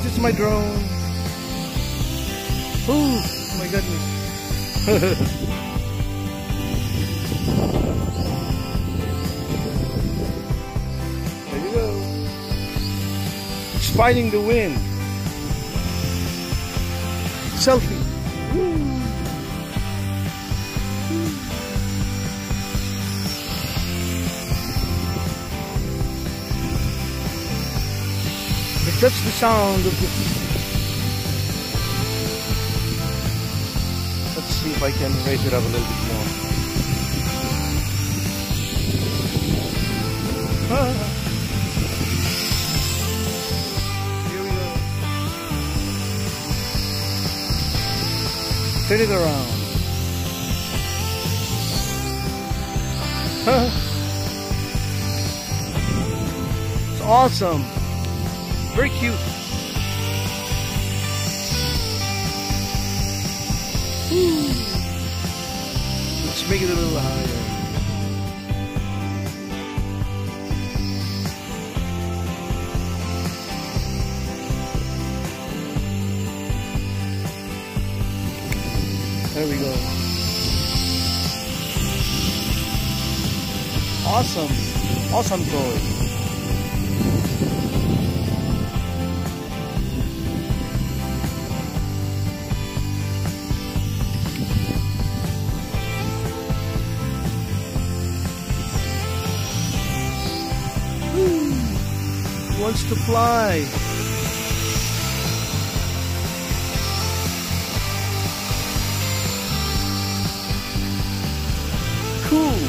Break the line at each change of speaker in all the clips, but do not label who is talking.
is my drone. Oh my goodness. There you go. It's fighting the wind. Selfie. Woo. That's the sound of the... Let's see if I can raise it up a little bit more. Here we go. Turn it around. It's awesome. Very cute. Woo. Let's make it a little higher. There we go. Awesome. Awesome toy. Wants to fly. Cool.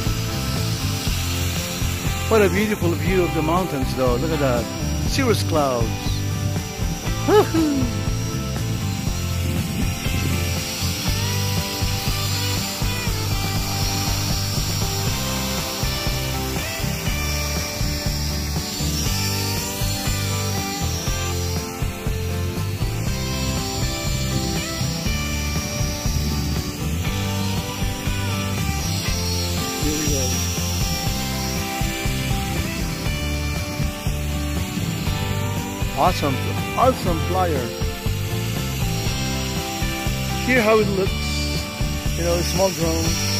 What a beautiful view of the mountains though. Look at that. Cirrus clouds. Woohoo. Here we go. Awesome, awesome flyer. Here how it looks, you know, a small drone.